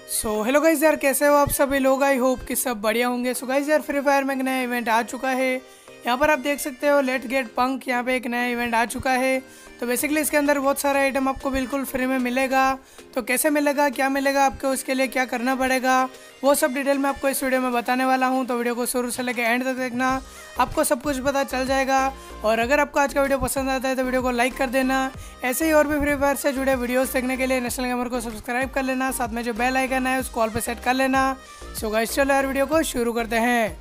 Hello guys यार, कैसे हो आप सभी लोग। आई होप कि सब बढ़िया होंगे। सो गाइस यार, फ्री फायर में एक नया इवेंट आ चुका है। यहाँ पर आप देख सकते हो लेट्स गेट पंक, यहाँ पे एक नया इवेंट आ चुका है। तो बेसिकली इसके अंदर बहुत सारा आइटम आपको बिल्कुल फ्री में मिलेगा। तो कैसे मिलेगा, क्या मिलेगा आपको, उसके लिए क्या करना पड़ेगा, वो सब डिटेल में आपको इस वीडियो में बताने वाला हूँ। तो वीडियो को शुरू से लेकर एंड तक देखना, आपको सब कुछ पता चल जाएगा। और अगर आपको आज का वीडियो पसंद आता है तो वीडियो को लाइक कर देना। ऐसे ही और भी फ्री फायर से जुड़े वीडियोस देखने के लिए नेशनल गेमर को सब्सक्राइब कर लेना, साथ में जो बेल आइकन है उसको ऑल पे सेट कर लेना। सो गाइस चलो यार वीडियो को शुरू करते हैं।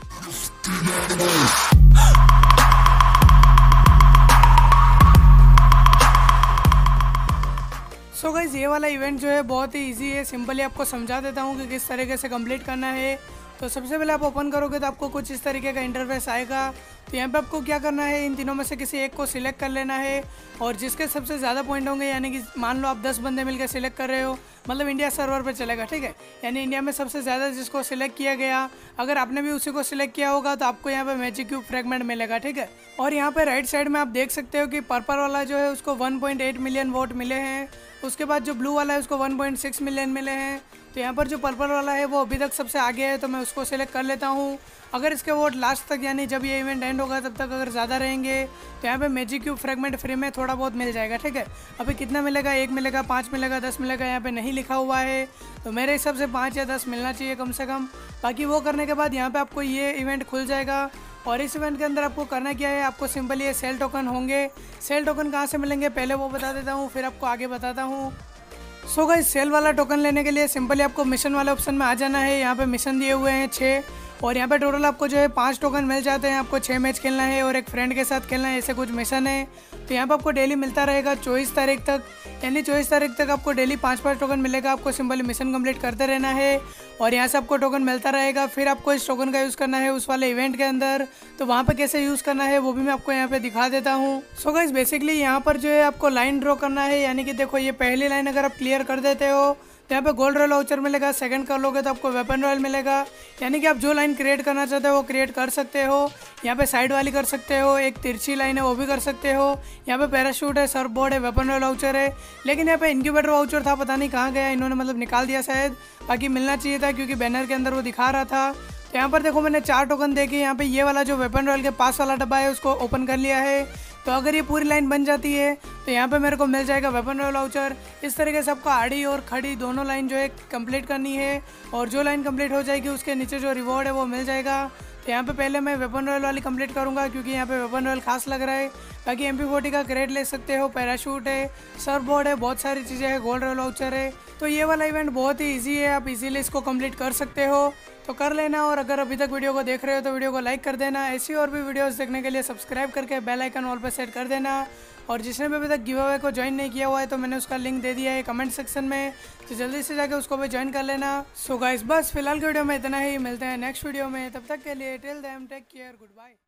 सो गाइस ये वाला इवेंट जो है बहुत ही इजी है। सिंपली आपको समझा देता हूँ कि किस तरीके से कंप्लीट करना है। तो सबसे पहले आप ओपन करोगे तो आपको कुछ इस तरीके का इंटरफेस आएगा। तो यहाँ पे आपको क्या करना है, इन तीनों में से किसी एक को सिलेक्ट कर लेना है। और जिसके सबसे ज़्यादा पॉइंट होंगे, यानी कि मान लो आप 10 बंदे मिलकर सिलेक्ट कर रहे हो, मतलब इंडिया सर्वर पर चलेगा, ठीक है। यानी इंडिया में सबसे ज़्यादा जिसको सिलेक्ट किया गया, अगर आपने भी उसी को सिलेक्ट किया होगा तो आपको यहाँ पे मैजिक क्यूब फ्रेगमेंट मिलेगा, ठीक है। और यहाँ पे राइट साइड में आप देख सकते हो कि पर्पल वाला जो है उसको 1.8 मिलियन वोट मिले हैं। उसके बाद जो ब्लू वाला है उसको 1.6 मिलियन मिले हैं। तो यहाँ पर जो पर्पल वाला है वो अभी तक सबसे आगे है, तो मैं उसको सिलेक्ट कर लेता हूँ। अगर इसके वोट लास्ट तक, यानी जब ये इवेंट एंड होगा तब तक अगर ज़्यादा रहेंगे तो यहाँ पे मैजिक क्यूब फ्रेगमेंट फ्री में थोड़ा बहुत मिल जाएगा, ठीक है। अभी कितना मिलेगा, 1 मिलेगा, 5 मिलेगा, 10 मिलेगा, यहाँ पे नहीं लिखा हुआ है। तो मेरे हिसाब से 5 या 10 मिलना चाहिए कम से कम। बाकी वो करने के बाद यहाँ पर आपको ये इवेंट खुल जाएगा। और इस इवेंट के अंदर आपको करना क्या है, आपको सिंपली ये सेल टोकन होंगे। सेल टोकन कहाँ से मिलेंगे पहले वो बता देता हूँ, फिर आपको आगे बताता हूँ। सो गाइस सेल वाला टोकन लेने के लिए सिंपली आपको मिशन वाले ऑप्शन में आ जाना है। यहाँ पे मिशन दिए हुए हैं 6, और यहाँ पे टोटल आपको जो है 5 टोकन मिल जाते हैं। आपको 6 मैच खेलना है और एक फ्रेंड के साथ खेलना है, ऐसे कुछ मिशन है। तो यहाँ पे आपको डेली मिलता रहेगा 24 तारीख तक, यानी 24 तारीख तक आपको डेली 5-5 टोकन मिलेगा। आपको सिंपली मिशन कंप्लीट करते रहना है और यहाँ से आपको टोकन मिलता रहेगा। फिर आपको इस टोकन का यूज़ करना है उस वाले इवेंट के अंदर। तो वहाँ पे कैसे यूज़ करना है वो भी मैं आपको यहाँ पे दिखा देता हूँ। सो गाइस बेसिकली यहाँ पर जो है आपको लाइन ड्रॉ करना है, यानी कि देखो ये पहली लाइन अगर आप क्लियर कर देते हो तो यहाँ पे गोल्ड रॉयल वाउचर मिलेगा। सेकंड कर लोगे तो आपको वेपन रॉयल मिलेगा, यानी कि आप जो लाइन क्रिएट करना चाहते हो वो क्रिएट कर सकते हो। यहाँ पे साइड वाली कर सकते हो, एक तिरछी लाइन है वो भी कर सकते हो। यहाँ पे पैराशूट है, सर्फ बोर्ड है, वेपन रॉयल वाउचर है। लेकिन यहाँ पे इनक्यूबेटर वाउचर था, पता नहीं कहाँ गया, इन्होंने मतलब निकाल दिया शायद। बाकी मिलना चाहिए था क्योंकि बैनर के अंदर वो दिखा रहा था। तो यहाँ पर देखो मैंने 4 टोकन देके यहाँ पे ये वाला जो वेपन रॉयल के पास वाला डब्बा है उसको ओपन कर लिया है। तो अगर ये पूरी लाइन बन जाती है तो यहाँ पे मेरे को मिल जाएगा वेपन रॉयल वाउचर। इस तरीके से आपको आड़ी और खड़ी दोनों लाइन जो है कंप्लीट करनी है, और जो लाइन कंप्लीट हो जाएगी उसके नीचे जो रिवॉर्ड है वो मिल जाएगा। तो यहाँ पे पहले मैं वेपन रॉयल वाली कंप्लीट करूँगा क्योंकि यहाँ पे वेपन रॉयल खास लग रहा है। बाकी MP40 का क्रेड ले सकते हो, पैराशूट है, सर्फ बोर्ड है, बहुत सारी चीज़ें हैं, गोल्ड रॉयल वाउचर है। तो ये वाला इवेंट बहुत ही ईजी है, आप इजीली इसको कंप्लीट कर सकते हो। तो कर लेना, और अगर अभी तक वीडियो को देख रहे हो तो वीडियो को लाइक कर देना। ऐसी और भी वीडियोस देखने के लिए सब्सक्राइब करके बेल आइकन ऑल पर सेट कर देना। और जिसने भी अभी तक गिव अवे को ज्वाइन नहीं किया हुआ है तो मैंने उसका लिंक दे दिया है कमेंट सेक्शन में, तो जल्दी से जाके उसको भी ज्वाइन कर लेना। सो गाइस बस फिलहाल के वीडियो में इतना ही, मिलते हैं नेक्स्ट वीडियो में। तब तक के लिए till then take care, good bye.